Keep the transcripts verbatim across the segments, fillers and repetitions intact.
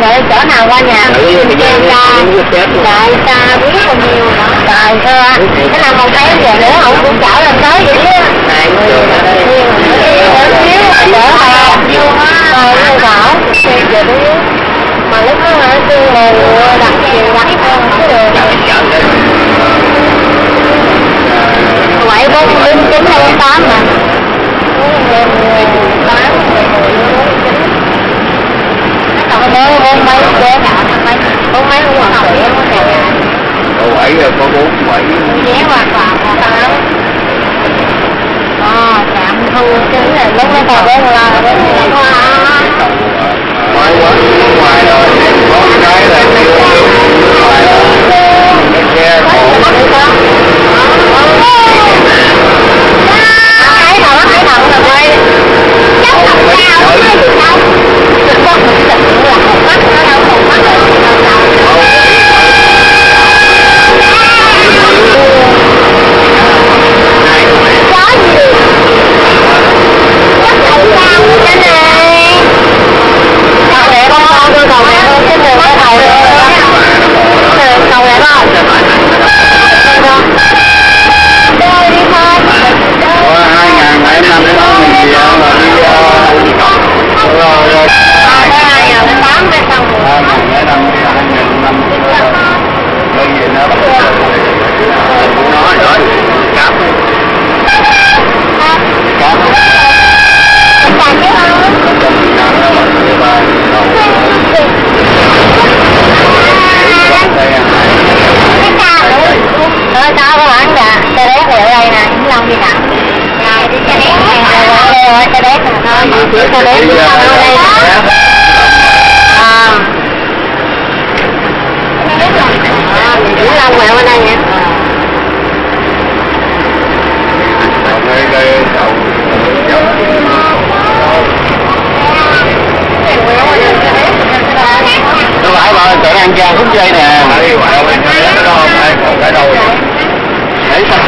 rồi chỗ nào qua nhà trên ra đại xa biết bao nhiêu đó trời ơi cái nào không thấy về nữa ông cũng chở lên tới vậy chứ hai người chở họ rồi như bảo về đi mà lúc đó là kêu là đặt chiều đặt hơn cái đường bảy bốn linh chín hai tám mà tám còn mấy bốn mấy vé nào mấy bốn mấy cũng học vé có nhà nhà có bảy rồi có bốn bảy vé hoặc là một tám à chạm thu chứ là lúc nó còn vé là vé ngoài quá ngoài rồi có cái là ngoài rồi cái xe cổ thấy thằng nó thấy thằng rồi quay chắc thằng cao nó hay gì đâu con thực sự là một mắt nó đâu một mắt là đâu đâu có gì chắc thầy cao trên này cầu đẹp không con tôi cầu đẹp hơn trên đường có cầu đẹp hơn cầu đẹp không chơi đi thôi có hai ngàn bảy năm cái đó mình gì rồi đi rồi rồi hai ngàn đến tám cái xong rồi hai ngàn bảy năm hai ngàn năm cái gì nữa cũng nói rồi cắm cắm Hãy subscribe cho kênh Ghiền Mì Gõ để không bỏ lỡ tao có bán gà xe đét ở đây nè Vĩnh Long đi nào rồi đi xe đét này rồi xe đét nè thôi chỉ xe đét Vĩnh Long ở đây nè à Vĩnh Long quẹo ở đây nè đây đây đầu nó phải mà tự ăn gian phút giây nè đi quẹo lên cái đó không ai còn cái đâu để sao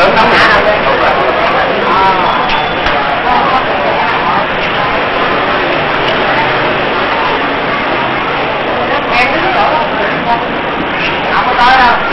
lớn lắm hả? Không có tới đâu.